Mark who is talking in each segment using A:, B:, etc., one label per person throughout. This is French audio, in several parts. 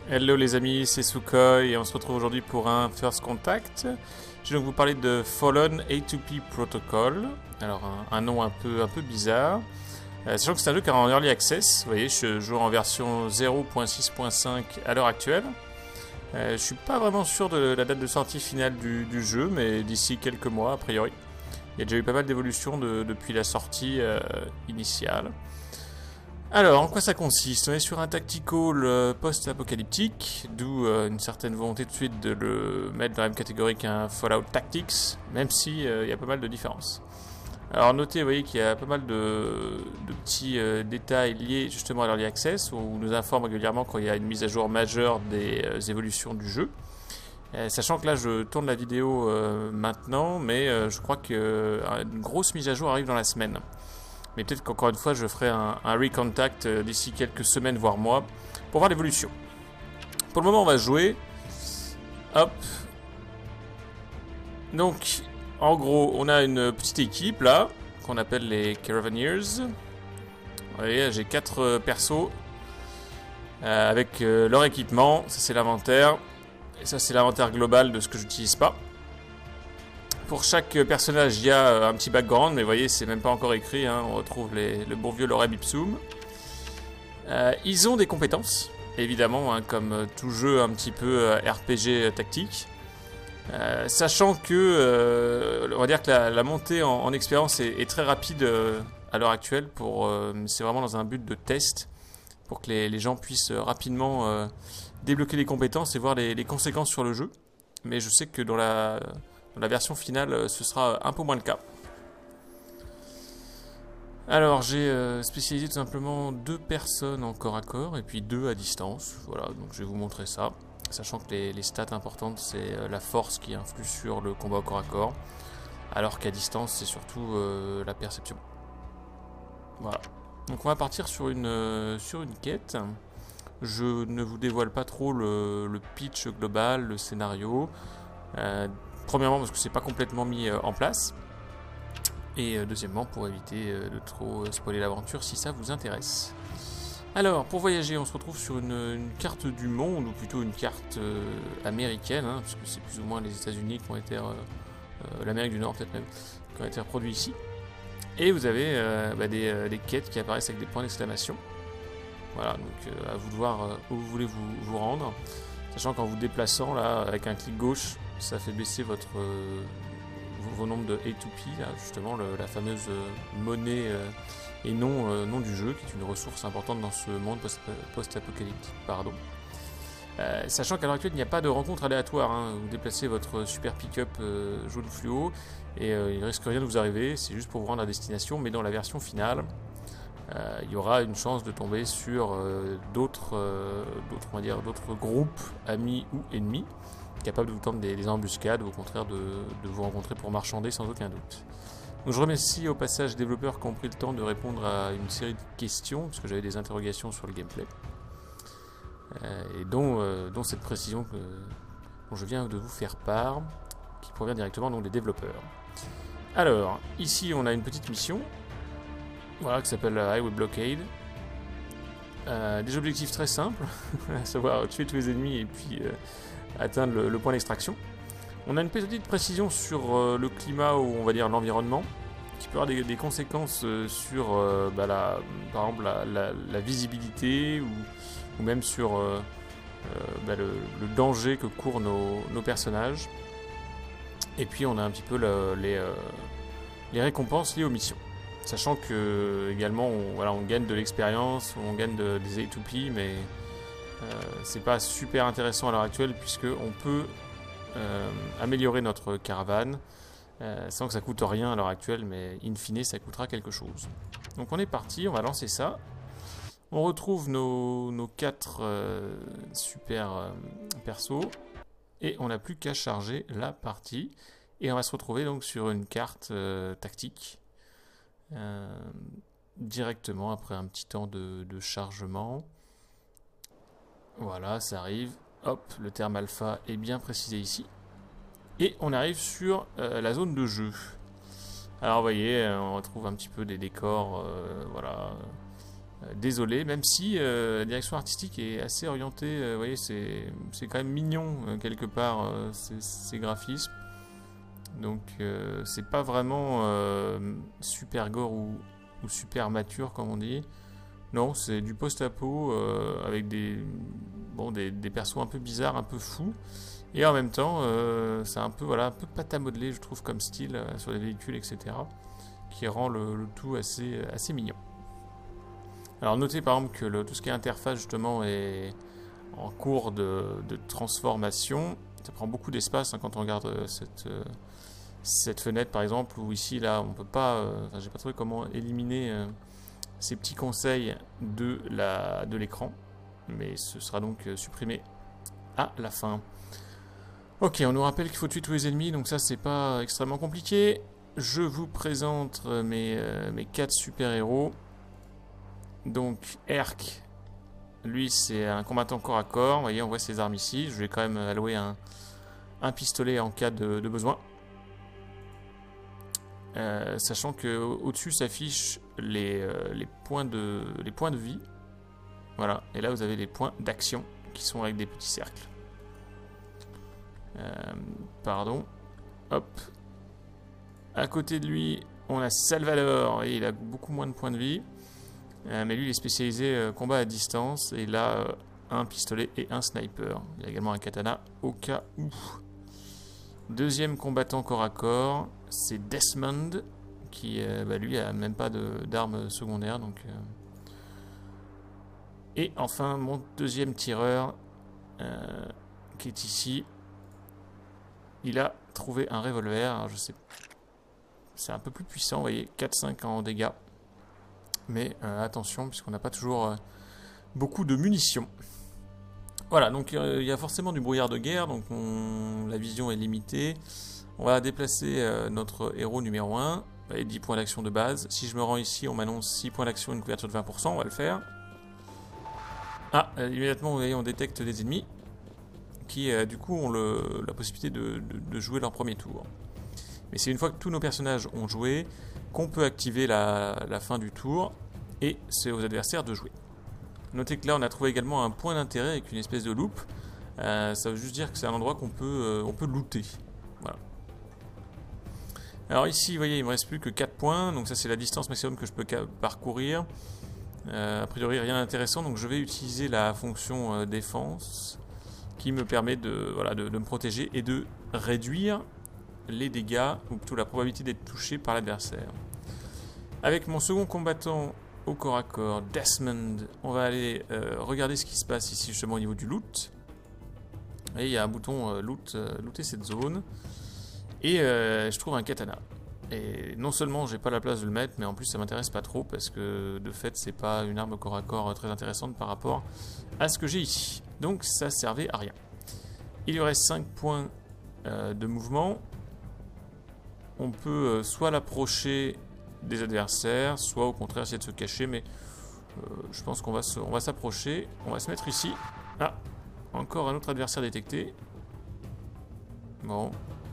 A: Hello les amis, c'est Sukhoi et on se retrouve aujourd'hui pour un First Contact. Je vais donc vous parler de Fallen A2P Protocol. Alors un nom un peu bizarre. Sachant que c'est un jeu qui est en Early Access. Vous voyez, je joue en version 0.6.5 à l'heure actuelle. Je suis pas vraiment sûr de la date de sortie finale du jeu, mais d'ici quelques mois a priori. Il y a déjà eu pas mal d'évolutions depuis la sortie initiale. Alors, en quoi ça consiste? On est sur un tactical post-apocalyptique, d'où une certaine volonté tout de suite de le mettre dans la même catégorie qu'un Fallout Tactics, même si y a pas mal de différences. Alors notez, vous voyez qu'il y a pas mal de petits détails liés justement à l'Early Access, où on nous informe régulièrement quand il y a une mise à jour majeure des évolutions du jeu. Sachant que là je tourne la vidéo maintenant, mais je crois qu'une grosse mise à jour arrive dans la semaine. Mais peut-être qu'encore une fois, je ferai un recontact d'ici quelques semaines, voire mois, pour voir l'évolution. Pour le moment, on va jouer. Hop. Donc, en gros, on a une petite équipe, là, qu'on appelle les Caravaneers. Vous voyez, j'ai 4 persos, avec leur équipement. Ça, c'est l'inventaire. Et ça, c'est l'inventaire global de ce que j'utilise pas. Pour chaque personnage, il y a un petit background, mais vous voyez, c'est même pas encore écrit. Hein, on retrouve le bon vieux Lorem Ipsum. Ils ont des compétences, évidemment, hein, comme tout jeu un petit peu RPG tactique. Sachant que, on va dire que la montée en expérience est très rapide à l'heure actuelle. C'est vraiment dans un but de test, pour que les gens puissent rapidement débloquer les compétences et voir les conséquences sur le jeu. Mais je sais que dans la version finale, ce sera un peu moins le cas. Alors, j'ai spécialisé tout simplement 2 personnes en corps à corps et puis 2 à distance. Voilà, donc je vais vous montrer ça. Sachant que les stats importantes, c'est la force qui influe sur le combat au corps à corps. Alors qu'à distance, c'est surtout la perception. Voilà. Donc on va partir sur une quête. Je ne vous dévoile pas trop le pitch global, le scénario. Premièrement parce que c'est pas complètement mis en place. Et deuxièmement pour éviter de trop spoiler l'aventure si ça vous intéresse. Alors pour voyager on se retrouve sur une carte du monde, ou plutôt une carte américaine, hein, parce que c'est plus ou moins les États-Unis qui ont été, l'Amérique du Nord peut-être même, qui ont été reproduits ici. Et vous avez des quêtes qui apparaissent avec des points d'exclamation. Voilà, donc à vous de voir où vous voulez vous rendre. Sachant qu'en vous déplaçant là avec un clic gauche, ça fait baisser vos nombres de A2P, là, justement la fameuse monnaie et nom du jeu, qui est une ressource importante dans ce monde post-apocalyptique. Sachant qu'à l'heure actuelle, il n'y a pas de rencontre aléatoire. Hein. Vous déplacez votre super pick-up jaune fluo et il ne risque rien de vous arriver. C'est juste pour vous rendre à destination, mais dans la version finale, il y aura une chance de tomber sur d'autres groupes, amis ou ennemis, capables de vous tendre des embuscades, ou au contraire de vous rencontrer pour marchander sans aucun doute. Donc je remercie au passage les développeurs qui ont pris le temps de répondre à une série de questions, parce que j'avais des interrogations sur le gameplay, et dont cette précision dont je viens de vous faire part, qui provient directement donc des développeurs. Alors, ici on a une petite mission, voilà, qui s'appelle Highway Blockade. Des objectifs très simples, à savoir tuer tous les ennemis et puis atteindre le point d'extraction. On a une petite précision sur le climat, ou on va dire l'environnement, qui peut avoir des conséquences sur par exemple la visibilité, ou même sur le danger que courent nos personnages. Et puis on a un petit peu les récompenses liées aux missions. Sachant que également on gagne de l'expérience, on gagne des A2P, mais c'est pas super intéressant à l'heure actuelle, puisque on peut améliorer notre caravane sans que ça coûte rien à l'heure actuelle, mais in fine ça coûtera quelque chose. Donc on est parti, on va lancer ça. On retrouve nos 4 super persos, et on n'a plus qu'à charger la partie, et on va se retrouver donc sur une carte tactique. Directement après un petit temps de chargement. Voilà, ça arrive. Hop, le terme alpha est bien précisé ici. Et on arrive sur la zone de jeu. Alors vous voyez, on retrouve un petit peu des décors, voilà, Désolé, même si la direction artistique est assez orientée, vous voyez, c'est quand même mignon quelque part ces graphismes. Donc c'est pas vraiment super gore ou super mature comme on dit. Non, c'est du post-apo avec des persos un peu bizarres, un peu fous. Et en même temps, c'est un peu pâte à modeler, je trouve, comme style sur les véhicules, etc. Qui rend le tout assez mignon. Alors notez par exemple que tout ce qui est interface justement est en cours de transformation. Ça prend beaucoup d'espace quand on regarde cette fenêtre par exemple, où ici là on peut pas, j'ai pas trouvé comment éliminer ces petits conseils de l'écran, mais ce sera donc supprimé à la fin. Ok, on nous rappelle qu'il faut tuer tous les ennemis, donc ça c'est pas extrêmement compliqué. Je vous présente mes 4 super-héros. Donc Herc, lui c'est un combattant corps à corps, vous voyez on voit ses armes ici, je vais quand même allouer un pistolet en cas de besoin. Sachant que au-dessus s'affichent les points de vie. Voilà, et là vous avez les points d'action qui sont avec des petits cercles. Pardon. Hop. À côté de lui, on a Salvador, et il a beaucoup moins de points de vie. Mais lui il est spécialisé combat à distance, et il a un pistolet et un sniper. Il a également un katana au cas où. Deuxième combattant corps à corps, c'est Desmond, qui lui a même pas d'armes secondaires. Donc, Et enfin mon deuxième tireur, qui est ici, il a trouvé un revolver. Alors, je sais, c'est un peu plus puissant, vous voyez, 4-5 en dégâts. Mais attention, puisqu'on n'a pas toujours beaucoup de munitions. Voilà, donc il y a forcément du brouillard de guerre, donc la vision est limitée. On va déplacer notre héros numéro 1, et 10 points d'action de base. Si je me rends ici, on m'annonce 6 points d'action et une couverture de 20%, on va le faire. Ah, immédiatement, vous voyez, on détecte des ennemis qui, du coup, ont la possibilité de jouer leur premier tour. Mais c'est une fois que tous nos personnages ont joué qu'on peut activer la fin du tour, et c'est aux adversaires de jouer. Notez que là on a trouvé également un point d'intérêt avec une espèce de loop. Ça veut juste dire que c'est un endroit qu'on peut, on peut looter. Voilà. Alors ici, vous voyez, il me reste plus que 4 points, donc ça c'est la distance maximum que je peux parcourir. A priori rien d'intéressant, donc je vais utiliser la fonction défense qui me permet de me protéger et de réduire les dégâts, ou plutôt la probabilité d'être touché par l'adversaire. Avec mon second combattant au corps à corps, Desmond, on va aller regarder ce qui se passe ici justement au niveau du loot. Et il y a un bouton looter cette zone. Et je trouve un katana. Et non seulement j'ai pas la place de le mettre, mais en plus ça m'intéresse pas trop parce que de fait c'est pas une arme au corps à corps très intéressante par rapport à ce que j'ai ici. Donc ça servait à rien. Il lui reste 5 points de mouvement. On peut soit l'approcher des adversaires, soit au contraire essayer de se cacher, mais je pense qu'on va s'approcher. On va se mettre ici. Ah, encore un autre adversaire détecté. Bon.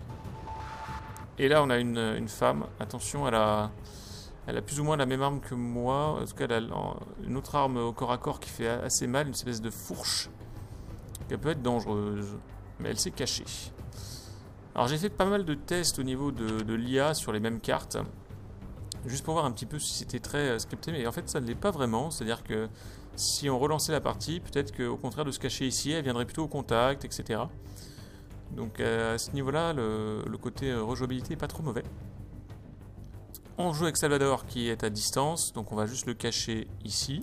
A: Et là on a une femme. Attention, elle a plus ou moins la même arme que moi. En tout cas, elle a une autre arme au corps à corps qui fait assez mal, une espèce de fourche. Elle peut être dangereuse, mais elle s'est cachée. Alors j'ai fait pas mal de tests au niveau de l'IA sur les mêmes cartes, juste pour voir un petit peu si c'était très scripté, mais en fait ça ne l'est pas vraiment. C'est-à-dire que si on relançait la partie, peut-être qu'au contraire de se cacher ici, elle viendrait plutôt au contact, etc. Donc à ce niveau-là, le côté rejouabilité n'est pas trop mauvais. On joue avec Salvador qui est à distance, donc on va juste le cacher ici.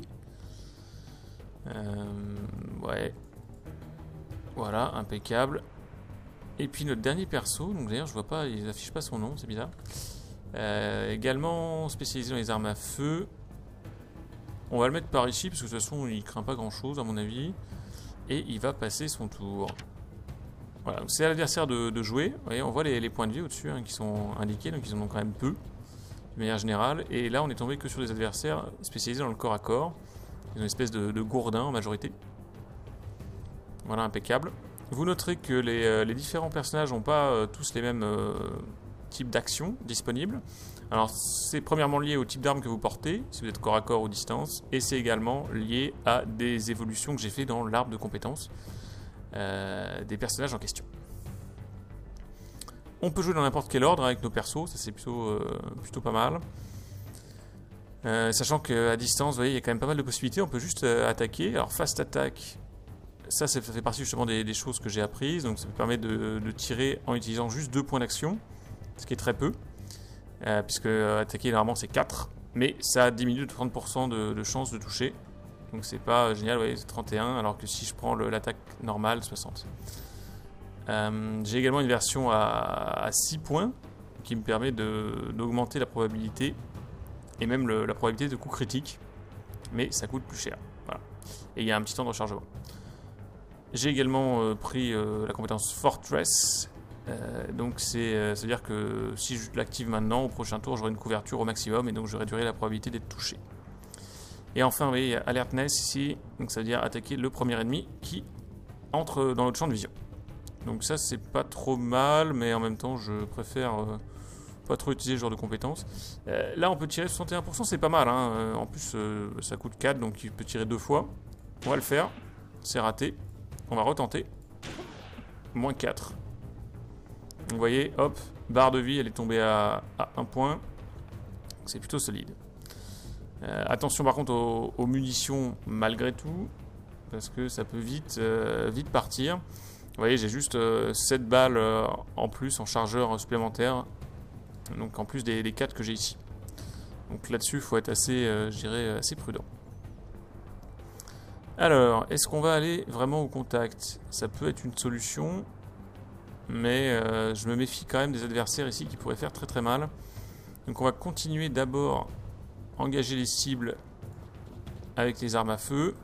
A: Ouais. Voilà, impeccable. Et puis notre dernier perso, donc d'ailleurs je vois pas, il affiche pas son nom, c'est bizarre. Également spécialisé dans les armes à feu. On va le mettre par ici parce que de toute façon il craint pas grand chose à mon avis. Et il va passer son tour. Voilà, c'est à l'adversaire de jouer. Vous voyez, on voit les points de vie au-dessus qui sont indiqués, donc ils en ont quand même peu de manière générale. Et là on est tombé que sur des adversaires spécialisés dans le corps à corps. Ils ont une espèce de gourdin en majorité. Voilà, impeccable. Vous noterez que les différents personnages n'ont pas tous les mêmes types d'actions disponibles. Alors c'est premièrement lié au type d'arme que vous portez, si vous êtes corps à corps ou distance, et c'est également lié à des évolutions que j'ai fait dans l'arbre de compétences des personnages en question. On peut jouer dans n'importe quel ordre avec nos persos, ça c'est plutôt pas mal. Sachant qu'à distance, vous voyez, il y a quand même pas mal de possibilités, on peut juste attaquer. Alors fast attack, ça fait partie justement des choses que j'ai apprises, donc ça me permet de tirer en utilisant juste 2 points d'action, ce qui est très peu, puisque attaquer normalement c'est 4, mais ça diminue de 30% de chance de toucher, donc c'est pas génial, vous voyez, c'est 31, alors que si je prends l'attaque normale, 60. J'ai également une version à 6 points, qui me permet d'augmenter la probabilité, et même la probabilité de coup critique, mais ça coûte plus cher. Voilà. Et il y a un petit temps de rechargement. J'ai également pris la compétence Fortress, donc ça veut dire que si je l'active maintenant, au prochain tour, j'aurai une couverture au maximum, et donc je réduirai la probabilité d'être touché. Et enfin, vous voyez, il y a Alertness ici, donc ça veut dire attaquer le premier ennemi qui entre dans notre champ de vision. Donc ça, c'est pas trop mal, mais en même temps, je préfère pas trop utiliser ce genre de compétences. Là, on peut tirer 61%, c'est pas mal, hein. En plus, ça coûte 4, donc il peut tirer 2 fois. On va le faire, c'est raté. On va retenter. Moins 4. Vous voyez, hop, barre de vie, elle est tombée à 1 point. C'est plutôt solide. Attention par contre aux munitions malgré tout, parce que ça peut vite partir. Vous voyez, j'ai juste 7 balles en plus en chargeur supplémentaire, donc en plus des 4 que j'ai ici. Donc là-dessus, il faut être assez, je dirais, assez prudent. Alors, est-ce qu'on va aller vraiment au contact? Ça peut être une solution, mais je me méfie quand même des adversaires ici qui pourraient faire très très mal. Donc on va continuer d'abord engager les cibles avec les armes à feu.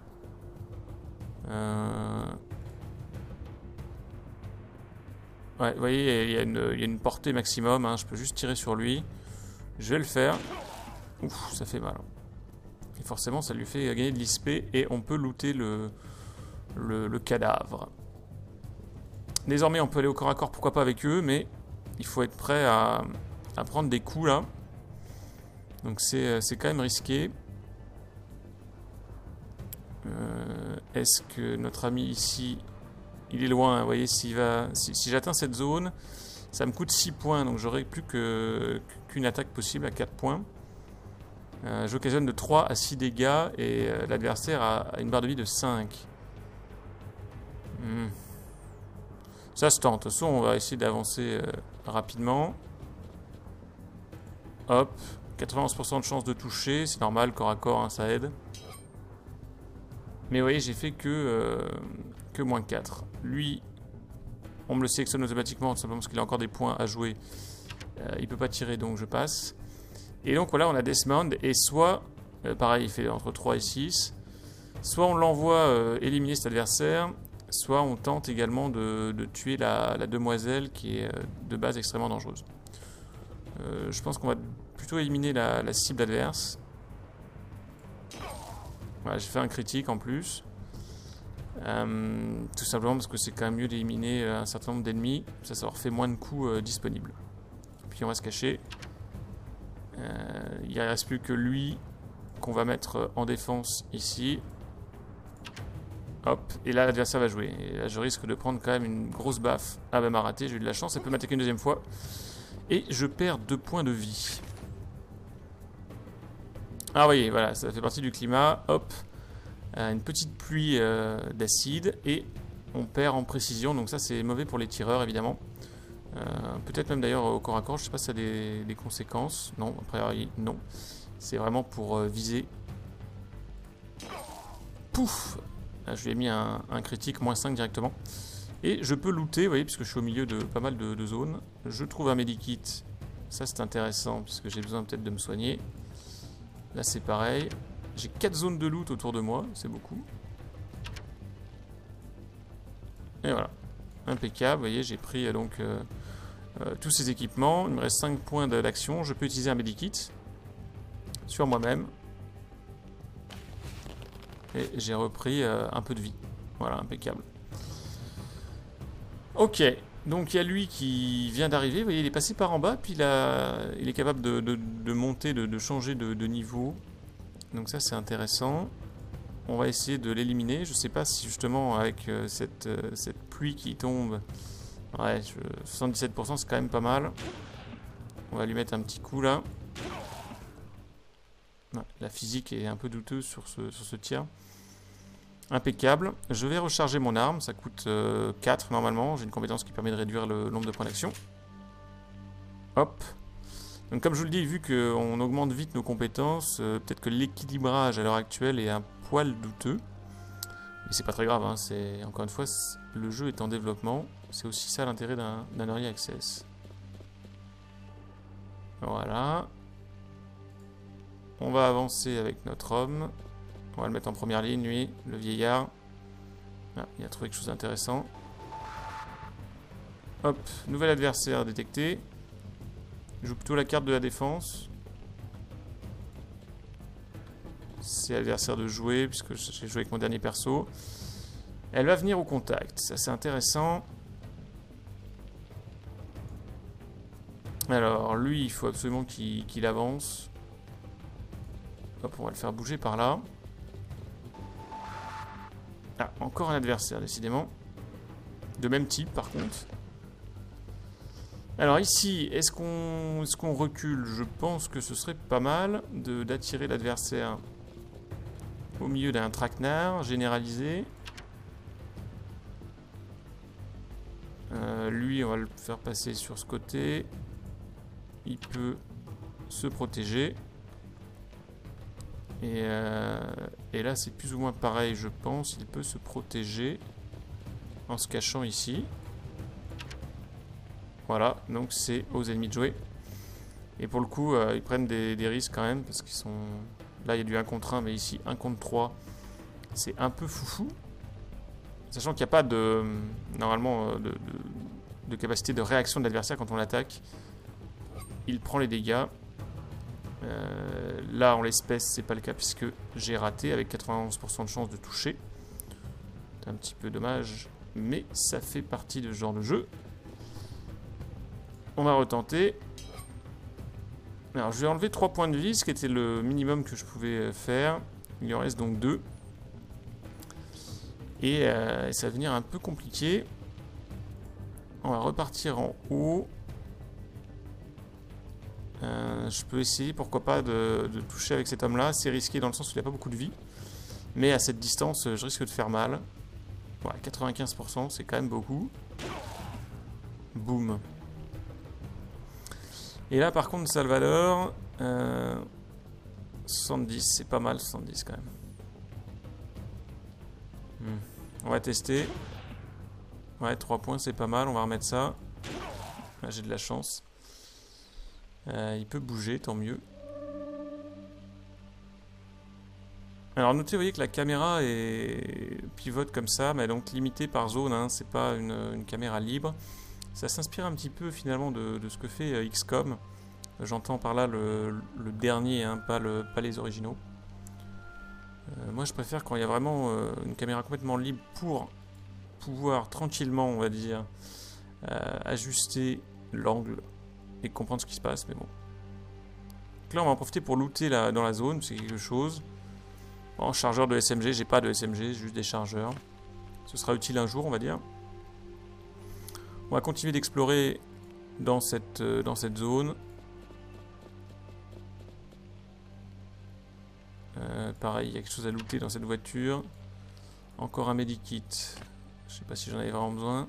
A: Ouais, vous voyez, il y a une portée maximum, hein, je peux juste tirer sur lui. Je vais le faire. Ouf, ça fait mal. Et forcément, ça lui fait gagner de l'XP et on peut looter le cadavre. Désormais, on peut aller au corps à corps, pourquoi pas avec eux, mais il faut être prêt à prendre des coups là. Donc c'est quand même risqué. Est-ce que notre ami ici, il est loin, vous voyez, si j'atteins cette zone, ça me coûte 6 points, donc j'aurai plus qu'une attaque possible à 4 points. J'occasionne de 3 à 6 dégâts et l'adversaire a une barre de vie de 5. Ça se tente. De toute façon, on va essayer d'avancer rapidement. Hop, 91% de chance de toucher, c'est normal, corps à corps, hein, ça aide. Mais vous voyez, j'ai fait que moins 4. Lui, on me le sélectionne automatiquement, tout simplement parce qu'il a encore des points à jouer. Il peut pas tirer, donc je passe. Et donc voilà, on a Desmond, et soit, pareil, il fait entre 3 et 6, soit on l'envoie éliminer cet adversaire, soit on tente également de tuer la demoiselle qui est de base extrêmement dangereuse. Je pense qu'on va plutôt éliminer la cible adverse. Voilà, j'ai fait un critique en plus. Tout simplement parce que c'est quand même mieux d'éliminer un certain nombre d'ennemis. Ça leur fait moins de coups disponibles. Puis on va se cacher. Il ne reste plus que lui qu'on va mettre en défense ici. Hop, et là l'adversaire va jouer. Et là je risque de prendre quand même une grosse baffe. Ah bah m'a raté, j'ai eu de la chance, elle peut m'attaquer une deuxième fois. Et je perds 2 points de vie. Ah vous voyez, voilà, ça fait partie du climat. Hop, une petite pluie d'acide et on perd en précision. Donc ça c'est mauvais pour les tireurs évidemment. Peut-être même d'ailleurs au corps à corps, je sais pas si ça a des conséquences. Non, a priori non. C'est vraiment pour viser. Pouf! Là, je lui ai mis un critique, moins 5 directement. Et je peux looter, vous voyez, puisque je suis au milieu de pas mal de zones. Je trouve un medikit. Ça c'est intéressant, puisque j'ai besoin peut-être de me soigner. Là c'est pareil. J'ai 4 zones de loot autour de moi, c'est beaucoup. Et voilà. Impeccable, vous voyez, j'ai pris donc tous ces équipements. Il me reste 5 points d'action. Je peux utiliser un medikit sur moi-même. Et j'ai repris un peu de vie. Voilà, impeccable. Ok, Donc il y a lui qui vient d'arriver, vous voyez, il est passé par en bas, puis il est capable de monter, de changer de niveau. Donc ça c'est intéressant. On va essayer de l'éliminer. Je sais pas si justement avec cette pluie qui tombe, ouais, 77% c'est quand même pas mal. On va lui mettre un petit coup là. Ouais, la physique est un peu douteuse sur ce tir. Impeccable. Je vais recharger mon arme. Ça coûte 4 normalement. J'ai une compétence qui permet de réduire le nombre de points d'action. Hop. Donc comme je vous le dis, vu qu'on augmente vite nos compétences, peut-être que l'équilibrage à l'heure actuelle est un poil douteux. Mais c'est pas très grave. Hein. Encore une fois, le jeu est en développement. C'est aussi ça l'intérêt d'un Early Access. Voilà. On va avancer avec notre homme. On va le mettre en première ligne, lui, le vieillard. Ah, il a trouvé quelque chose d'intéressant. Hop, nouvel adversaire détecté. Je joue plutôt la carte de la défense. C'est l'adversaire de jouer, puisque j'ai joué avec mon dernier perso. Elle va venir au contact, ça c'est intéressant. Alors, lui, il faut absolument qu'il avance. Hop, on va le faire bouger par là. Ah, encore un adversaire, décidément. De même type, par contre. Alors ici, est-ce qu'on recule? Je pense que ce serait pas mal d'attirer l'adversaire au milieu d'un traquenard généralisé. Lui, on va le faire passer sur ce côté. Il peut se protéger. Et là, c'est plus ou moins pareil, je pense. Il peut se protéger en se cachant ici. Voilà, donc c'est aux ennemis de jouer. Et pour le coup, ils prennent des risques quand même, parce qu'ils sont... Là, il y a du 1 contre 1, mais ici, 1 contre 3, c'est un peu foufou. Sachant qu'il n'y a pas normalement de capacité de réaction de l'adversaire quand on l'attaque. Il prend les dégâts. Là, en l'espèce, c'est pas le cas puisque j'ai raté avec 91% de chance de toucher. C'est un petit peu dommage, mais ça fait partie de ce genre de jeu. On va retenter. Alors, je vais enlever 3 points de vie, ce qui était le minimum que je pouvais faire. Il en reste donc 2. Et ça va devenir un peu compliqué. On va repartir en haut. Je peux essayer, pourquoi pas, de toucher avec cet homme-là. C'est risqué dans le sens où il n'a pas beaucoup de vie. Mais à cette distance, je risque de faire mal. Ouais, 95%, c'est quand même beaucoup. Boum. Et là, par contre, Salvador... 70, c'est pas mal, 70 quand même. On va tester. Ouais, 3 points, c'est pas mal, on va remettre ça. Là, j'ai de la chance. Il peut bouger, tant mieux. Alors notez, vous voyez que la caméra pivote comme ça, mais donc limitée par zone, hein, c'est pas une caméra libre. Ça s'inspire un petit peu finalement de ce que fait XCOM. J'entends par là le dernier, hein, pas les originaux. Moi je préfère quand il y a vraiment une caméra complètement libre pour pouvoir tranquillement, on va dire, ajuster l'angle et comprendre ce qui se passe, mais bon. Donc là on va en profiter pour looter dans la zone, c'est quelque chose. Bon, chargeur de SMG, j'ai pas de SMG, juste des chargeurs. Ce sera utile un jour, on va dire. On va continuer d'explorer dans cette zone. Pareil, il y a quelque chose à looter dans cette voiture. Encore un medikit. Je sais pas si j'en avais vraiment besoin.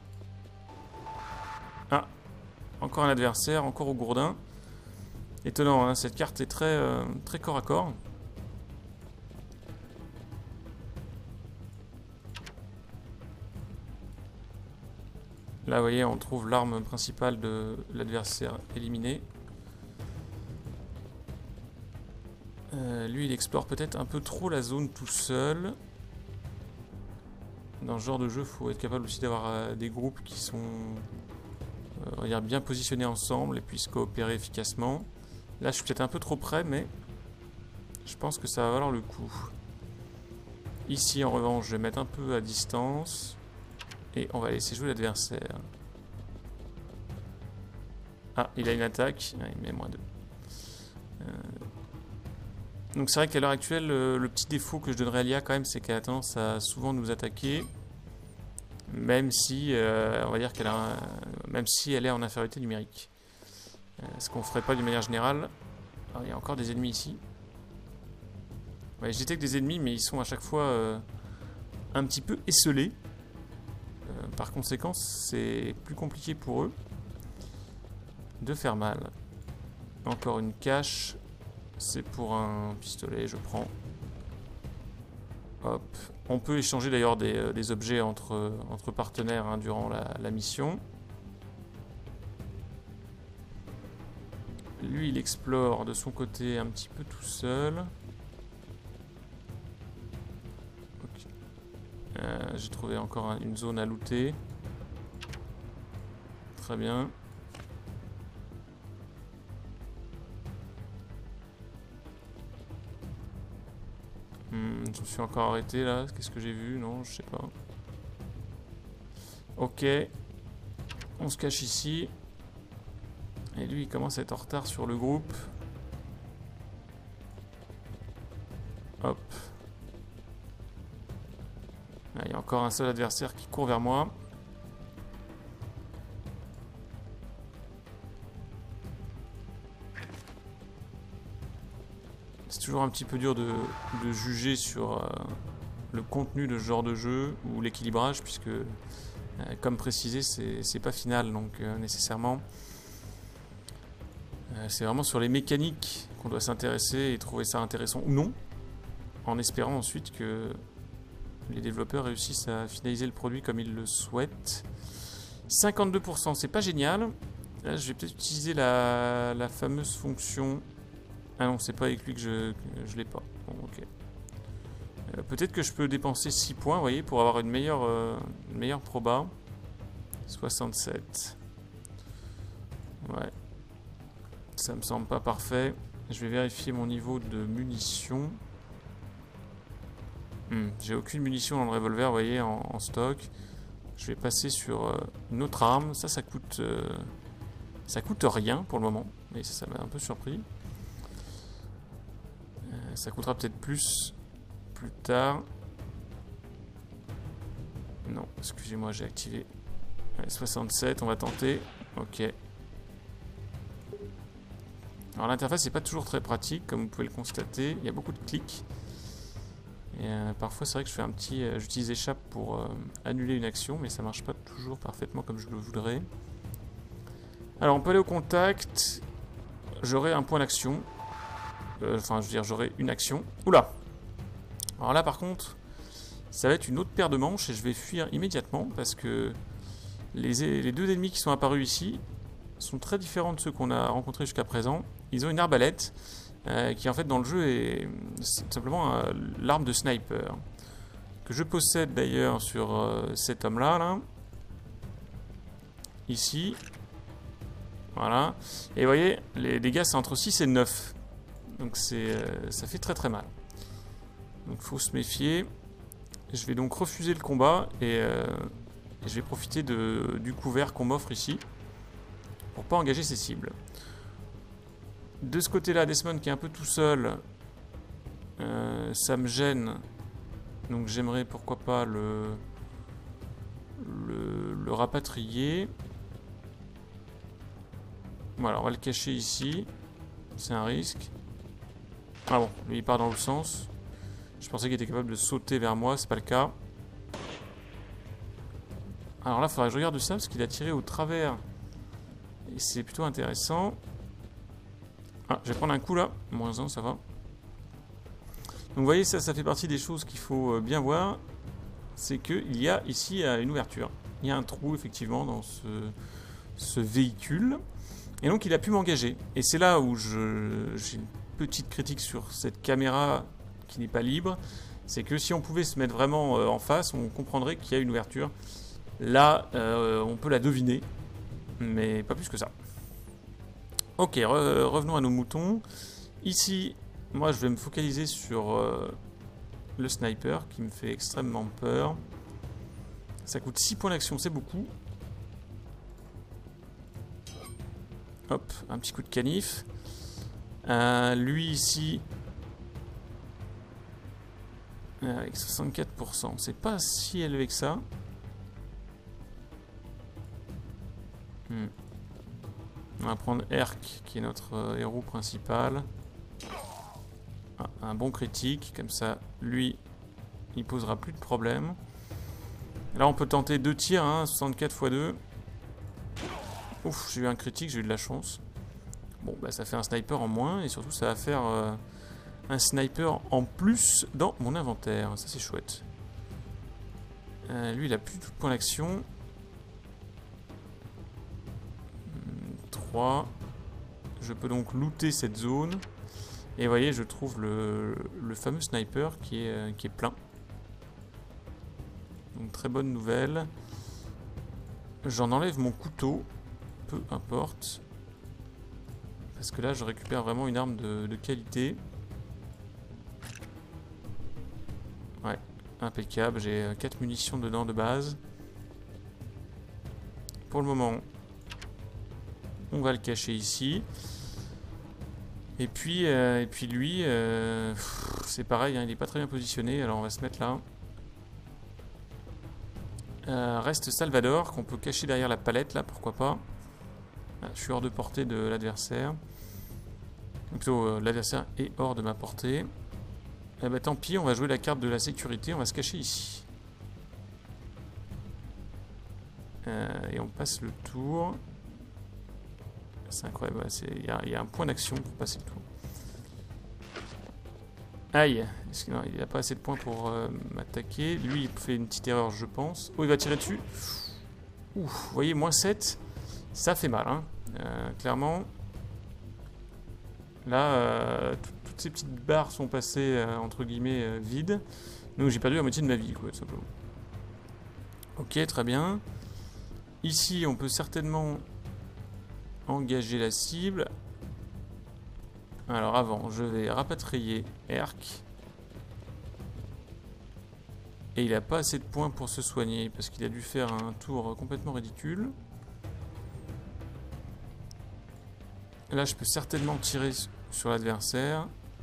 A: Ah, encore un adversaire, encore au gourdin. Étonnant, hein, cette carte est très corps à corps. Là, vous voyez, on trouve l'arme principale de l'adversaire éliminé. Lui, il explore peut-être un peu trop la zone tout seul. Dans ce genre de jeu, il faut être capable aussi d'avoir des groupes qui sont on va dire bien positionnés ensemble et puissent coopérer efficacement. Là, je suis peut-être un peu trop près, mais je pense que ça va valoir le coup. Ici, en revanche, je vais mettre un peu à distance et on va laisser jouer l'adversaire. Ah, il a une attaque. Ouais, il met -2. Donc c'est vrai qu'à l'heure actuelle, le petit défaut que je donnerais à l'IA quand même, c'est qu'elle a tendance à souvent nous attaquer, même si, on va dire qu'elle a même si elle est en infériorité numérique. Ce qu'on ferait pas d'une manière générale. Alors, il y a encore des ennemis ici. Ouais, je détecte des ennemis, mais ils sont à chaque fois un petit peu esselés. Par conséquent, c'est plus compliqué pour eux de faire mal. Encore une cache. C'est pour un pistolet, je prends. Hop. On peut échanger d'ailleurs des objets entre partenaires hein, durant la mission. Lui, il explore de son côté un petit peu tout seul. Okay. J'ai trouvé encore une zone à looter. Très bien. Je me suis encore arrêté là. Qu'est-ce que j'ai vu? Non, je sais pas. Ok. On se cache ici. Et lui, il commence à être en retard sur le groupe. Hop. Là, il y a encore un seul adversaire qui court vers moi. C'est toujours un petit peu dur de juger sur le contenu de ce genre de jeu ou l'équilibrage, puisque, comme précisé, c'est pas final, donc nécessairement. C'est vraiment sur les mécaniques qu'on doit s'intéresser et trouver ça intéressant ou non, en espérant ensuite que les développeurs réussissent à finaliser le produit comme ils le souhaitent. 52%, c'est pas génial. Là, je vais peut-être utiliser la fameuse fonction. Ah non, c'est pas avec lui que je l'ai pas. Bon, ok. Peut-être que je peux dépenser 6 points, vous voyez, pour avoir une meilleure proba. 67. Ouais. Ça me semble pas parfait. Je vais vérifier mon niveau de munitions. J'ai aucune munition dans le revolver, vous voyez, en stock. Je vais passer sur une autre arme. Ça coûte rien pour le moment. Mais ça m'a un peu surpris. Ça coûtera peut-être plus tard. Non, excusez-moi, j'ai activé. Allez, 67, on va tenter. Ok. Alors l'interface n'est pas toujours très pratique, comme vous pouvez le constater. Il y a beaucoup de clics. Et parfois c'est vrai que je fais un petit... j'utilise échappe pour annuler une action, mais ça marche pas toujours parfaitement comme je le voudrais. Alors on peut aller au contact. J'aurai un point d'action. Enfin, je veux dire, j'aurai une action. Oula! Alors là, par contre, ça va être une autre paire de manches et je vais fuir immédiatement parce que les deux ennemis qui sont apparus ici sont très différents de ceux qu'on a rencontrés jusqu'à présent. Ils ont une arbalète qui, en fait, dans le jeu est simplement l'arme de sniper que je possède d'ailleurs sur cet homme-là, là. Ici. Voilà. Et vous voyez, les dégâts, c'est entre 6 et 9. Donc ça fait très très mal. Donc il faut se méfier. Je vais donc refuser le combat et je vais profiter du couvert qu'on m'offre ici pour pas engager ses cibles. De ce côté-là, Desmond qui est un peu tout seul, ça me gêne. Donc j'aimerais pourquoi pas le rapatrier. Voilà, on va le cacher ici. C'est un risque. Ah bon, lui il part dans l'autre sens. Je pensais qu'il était capable de sauter vers moi, c'est pas le cas. Alors là, il faudrait que je regarde ça parce qu'il a tiré au travers. Et c'est plutôt intéressant. Ah, je vais prendre un coup là. -1, ça va. Donc vous voyez, ça fait partie des choses qu'il faut bien voir. C'est qu'il y a ici une ouverture. Il y a un trou effectivement dans ce véhicule. Et donc il a pu m'engager. Et c'est là où j'ai une petite critique sur cette caméra qui n'est pas libre. C'est que si on pouvait se mettre vraiment en face, on comprendrait qu'il y a une ouverture. Là, on peut la deviner. Mais pas plus que ça. Ok, revenons à nos moutons. Ici, moi je vais me focaliser sur le sniper qui me fait extrêmement peur. Ça coûte 6 points d'action, c'est beaucoup. Hop, un petit coup de canif. Lui ici, avec 64%, c'est pas si élevé que ça. On va prendre Erk, qui est notre héros principal. Un bon critique, comme ça, lui, il posera plus de problème. Là, on peut tenter 2 tirs, hein, 64 x 2. Ouf, j'ai eu un critique, j'ai eu de la chance. Bon, bah ça fait un sniper en moins, et surtout, ça va faire un sniper en plus dans mon inventaire. Ça, c'est chouette. Lui, il a plus de points d'action. 3. Je peux donc looter cette zone. Et vous voyez, je trouve le fameux sniper qui est plein. Donc très bonne nouvelle. J'en enlève mon couteau. Peu importe. Parce que là, je récupère vraiment une arme de qualité. Ouais, impeccable. J'ai 4 munitions dedans de base. Pour le moment, on va le cacher ici. Et puis lui, c'est pareil, hein, il n'est pas très bien positionné. Alors on va se mettre là. Reste Salvador, qu'on peut cacher derrière la palette, là, pourquoi pas. Je suis hors de portée de l'adversaire. Plutôt, l'adversaire est hors de ma portée. Eh ben, tant pis, on va jouer la carte de la sécurité, on va se cacher ici. Et on passe le tour. C'est incroyable, il y a un point d'action pour passer le tour. Aïe, il n'a pas assez de points pour m'attaquer. Lui, il fait une petite erreur, je pense. Oh, il va tirer dessus. Ouf, vous voyez, moins 7. Ça fait mal, hein. Clairement. Là, toutes ces petites barres sont passées, entre guillemets, vides. Donc j'ai perdu la moitié de ma vie, quoi, tout simplement. Ok, très bien. Ici, on peut certainement engager la cible. Alors avant, je vais rapatrier Erk. Et il n'a pas assez de points pour se soigner, parce qu'il a dû faire un tour complètement ridicule. Là, je peux certainement tirer sur l'adversaire.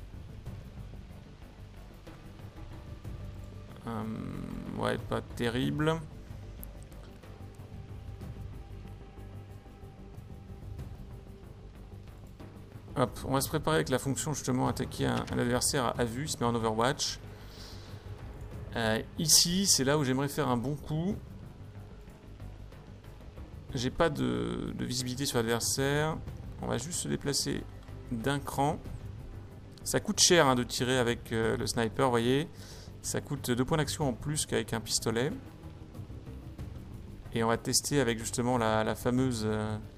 A: Ouais, pas terrible. Hop, on va se préparer avec la fonction justement attaquer un adversaire à vue, il se met en Overwatch. Ici, c'est là où j'aimerais faire un bon coup. J'ai pas de visibilité sur l'adversaire. On va juste se déplacer d'un cran. Ça coûte cher, hein, de tirer avec le sniper, vous voyez. Ça coûte 2 points d'action en plus qu'avec un pistolet. Et on va tester avec justement la fameuse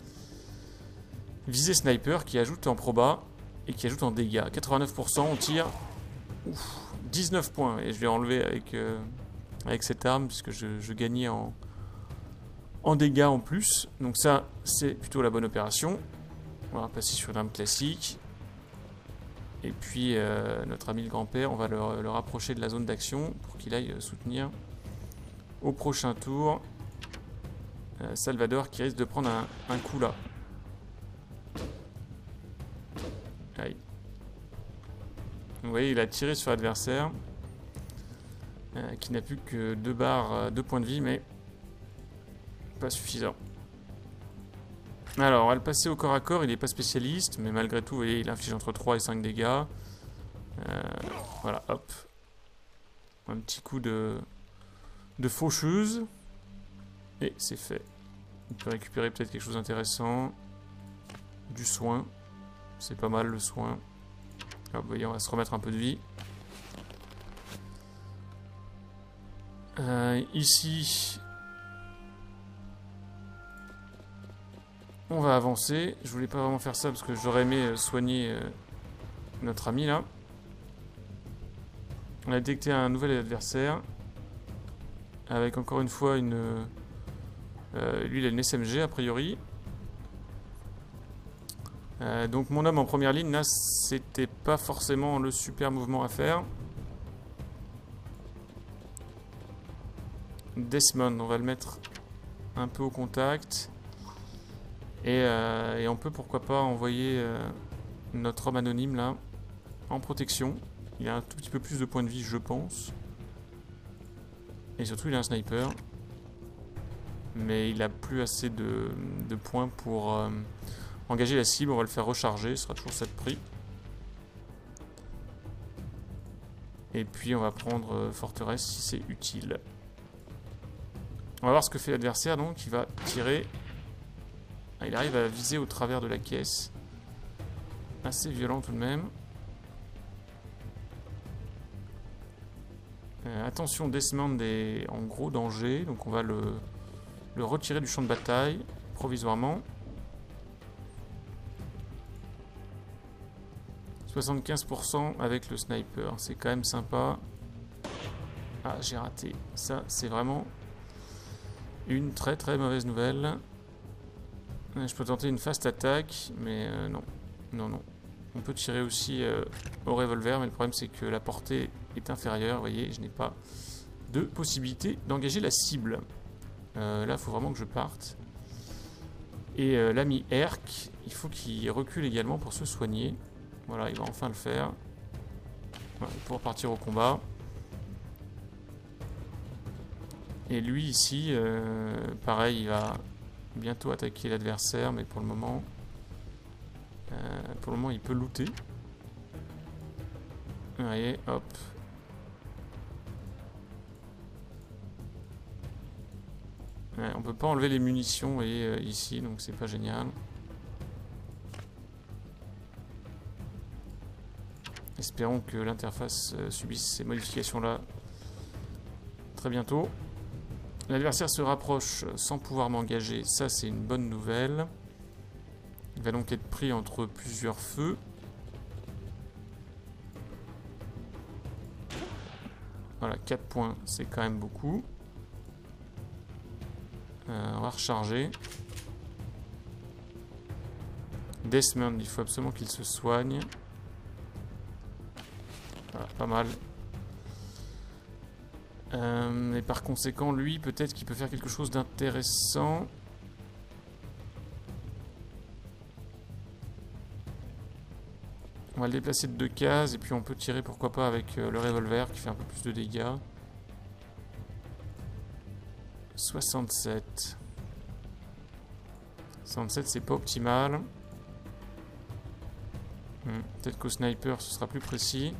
A: visée sniper qui ajoute en proba et qui ajoute en dégâts. 89%, on tire. Ouf, 19 points. Et je l'ai enlevé avec cette arme puisque je gagnais en dégâts en plus. Donc ça, c'est plutôt la bonne opération. On va passer sur une arme classique. Et puis notre ami le grand-père, on va le rapprocher de la zone d'action pour qu'il aille soutenir au prochain tour Salvador qui risque de prendre un coup là. Aïe. Vous voyez, il a tiré sur l'adversaire qui n'a plus que 2 points de vie, mais pas suffisant. Alors, on va le passer au corps à corps. Il n'est pas spécialiste, mais malgré tout, vous voyez, il inflige entre 3 et 5 dégâts. Voilà, hop. Un petit coup de faucheuse. Et c'est fait. On peut récupérer peut-être quelque chose d'intéressant. Du soin. C'est pas mal le soin. Alors, vous voyez, on va se remettre un peu de vie. Ici, on va avancer. Je voulais pas vraiment faire ça parce que j'aurais aimé soigner notre ami là. On a détecté un nouvel adversaire. Avec encore une fois une... lui il a une SMG a priori. Donc mon homme en première ligne là, c'était pas forcément le super mouvement à faire. Desmond, on va le mettre un peu au contact. Et on peut pourquoi pas envoyer notre homme anonyme là en protection. Il a un tout petit peu plus de points de vie, je pense. Et surtout, il a un sniper. Mais il a plus assez de points pour engager la cible. On va le faire recharger, ce sera toujours ça de prix. Et puis on va prendre forteresse si c'est utile. On va voir ce que fait l'adversaire donc. Il va tirer. Ah, il arrive à viser au travers de la caisse. Assez violent tout de même. Attention, Desmond est en gros danger. Donc on va le retirer du champ de bataille provisoirement. 75% avec le sniper, c'est quand même sympa. Ah, j'ai raté. Ça, c'est vraiment une très très mauvaise nouvelle. Je peux tenter une fast attack, mais non. Non, non. On peut tirer aussi au revolver, mais le problème c'est que la portée est inférieure. Vous voyez, je n'ai pas de possibilité d'engager la cible. Là, il faut vraiment que je parte. Et l'ami Herc, il faut qu'il recule également pour se soigner. Voilà, il va enfin le faire. Voilà, pour partir au combat. Et lui ici, pareil, il va bientôt attaquer l'adversaire, mais pour le moment, il peut looter. Vous voyez, hop. Ouais, on peut pas enlever les munitions, vous voyez, ici, donc c'est pas génial. Espérons que l'interface subisse ces modifications-là très bientôt. L'adversaire se rapproche sans pouvoir m'engager. Ça, c'est une bonne nouvelle. Il va donc être pris entre plusieurs feux. Voilà, 4 points, c'est quand même beaucoup. On va recharger. Desmond, il faut absolument qu'il se soigne. Voilà, pas mal. Et par conséquent, lui, peut-être qu'il peut faire quelque chose d'intéressant. On va le déplacer de 2 cases et puis on peut tirer pourquoi pas avec le revolver qui fait un peu plus de dégâts. 67. 67, c'est pas optimal. Peut-être qu'au sniper ce sera plus précis.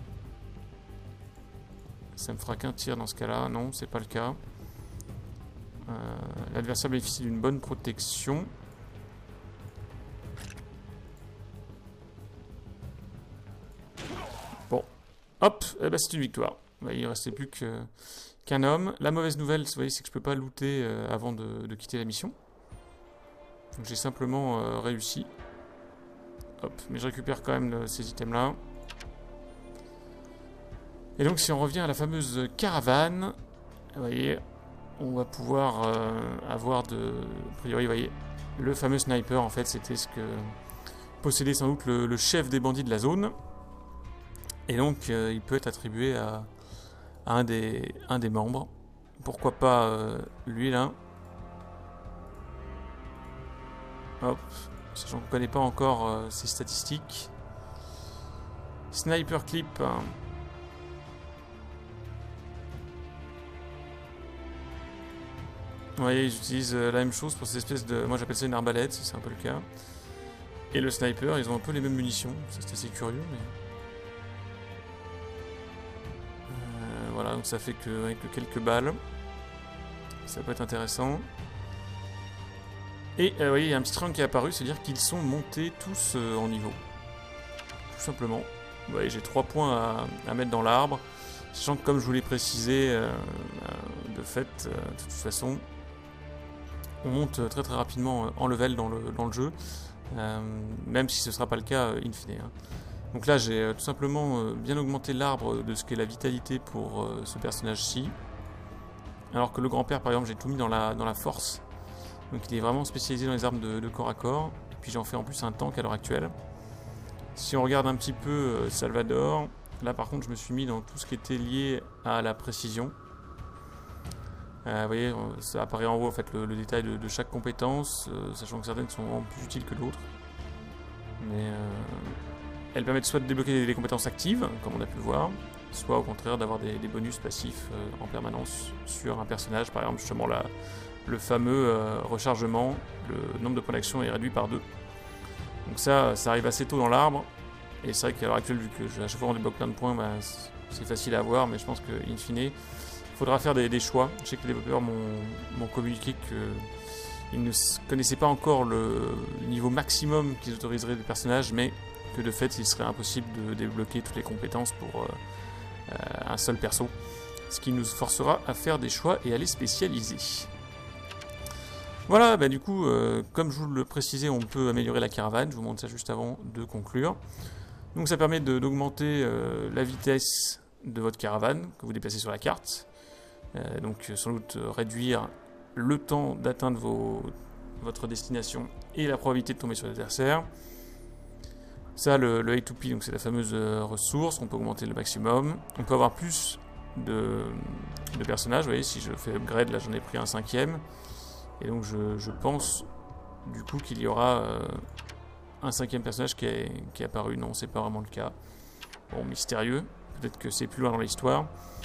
A: Ça me fera qu'un tir dans ce cas-là. Non, c'est pas le cas. L'adversaire bénéficie d'une bonne protection. Bon. Hop, eh ben, c'est une victoire. Il ne restait plus qu'un homme. La mauvaise nouvelle, vous voyez, c'est que je peux pas looter avant de quitter la mission. Donc j'ai simplement réussi. Hop, mais je récupère quand même ces items-là. Et donc si on revient à la fameuse caravane, vous voyez, on va pouvoir avoir a priori, vous voyez, le fameux sniper, en fait, c'était ce que possédait sans doute le chef des bandits de la zone. Et donc il peut être attribué à un des membres. Pourquoi pas lui là. Hop, sachant qu'on ne connaît pas encore ses statistiques. Sniper clip. Vous voyez, ils utilisent la même chose pour ces espèces de... Moi j'appelle ça une arbalète, si c'est un peu le cas. Et le sniper, ils ont un peu les mêmes munitions. Ça c'est assez curieux, mais... voilà, donc ça fait avec quelques balles. Ça peut être intéressant. Et vous voyez, il y a un petit triangle qui est apparu, c'est-à-dire qu'ils sont montés tous en niveau. Tout simplement. Vous voyez, j'ai 3 points à mettre dans l'arbre. Sachant que comme je vous l'ai précisé, de fait, de toute façon, on monte très très rapidement en level dans le jeu. Même si ce ne sera pas le cas in fine. Hein. Donc là, j'ai tout simplement bien augmenté l'arbre de ce qu'est la vitalité pour ce personnage-ci. Alors que le grand-père, par exemple, j'ai tout mis dans la force. Donc il est vraiment spécialisé dans les armes de corps à corps. Et puis j'en fais en plus un tank à l'heure actuelle. Si on regarde un petit peu Salvador, là par contre je me suis mis dans tout ce qui était lié à la précision. Vous voyez, ça apparaît en haut en fait le détail de chaque compétence, sachant que certaines sont vraiment plus utiles que d'autres. Mais elles permettent soit de débloquer des compétences actives, comme on a pu le voir, soit au contraire d'avoir des bonus passifs en permanence sur un personnage. Par exemple, justement le fameux rechargement, le nombre de points d'action est réduit par 2. Donc ça arrive assez tôt dans l'arbre. Et c'est vrai qu'à l'heure actuelle, vu que à chaque fois on débloque plein de points, bah, c'est facile à avoir, mais je pense qu'in fine, il faudra faire des choix. Je sais que les développeurs m'ont communiqué qu'ils ne connaissaient pas encore le niveau maximum qu'ils autoriseraient des personnages, mais que de fait il serait impossible de débloquer toutes les compétences pour un seul perso, ce qui nous forcera à faire des choix et à les spécialiser. Voilà, bah du coup, comme je vous le précisais, on peut améliorer la caravane, je vous montre ça juste avant de conclure. Donc ça permet d'augmenter la vitesse de votre caravane que vous déplacez sur la carte, donc sans doute réduire le temps d'atteindre votre destination et la probabilité de tomber sur l'adversaire. Ça, le A2P, donc c'est la fameuse ressource, on peut augmenter le maximum. On peut avoir plus de personnages, vous voyez, si je fais upgrade, là j'en ai pris un 5e. Et donc je pense du coup qu'il y aura un 5e personnage qui est apparu. Non, c'est pas vraiment le cas. Bon, mystérieux, peut-être que c'est plus loin dans l'histoire.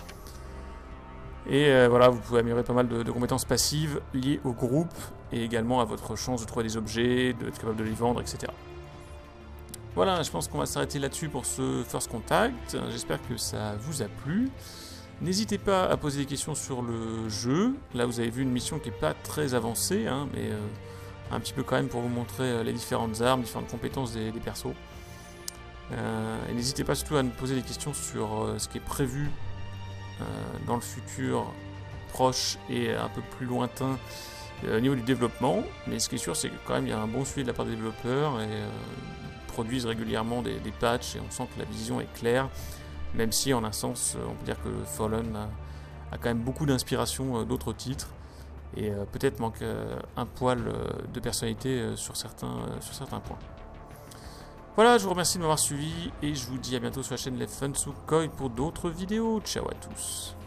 A: Et voilà, vous pouvez améliorer pas mal de compétences passives liées au groupe et également à votre chance de trouver des objets, d'être capable de les vendre, etc. Voilà, je pense qu'on va s'arrêter là-dessus pour ce First Contact. J'espère que ça vous a plu. N'hésitez pas à poser des questions sur le jeu. Là, vous avez vu une mission qui n'est pas très avancée, hein, mais un petit peu quand même pour vous montrer les différentes armes, différentes compétences des persos. Et n'hésitez pas surtout à nous poser des questions sur ce qui est prévu dans le futur proche et un peu plus lointain au niveau du développement. Mais ce qui est sûr, c'est que quand même il y a un bon suivi de la part des développeurs et produisent régulièrement des patchs et on sent que la vision est claire, même si en un sens on peut dire que Fallen a quand même beaucoup d'inspiration d'autres titres et peut-être manque un poil de personnalité sur certains points. Voilà, je vous remercie de m'avoir suivi et je vous dis à bientôt sur la chaîne Les Fun Sukhoi pour d'autres vidéos. Ciao à tous.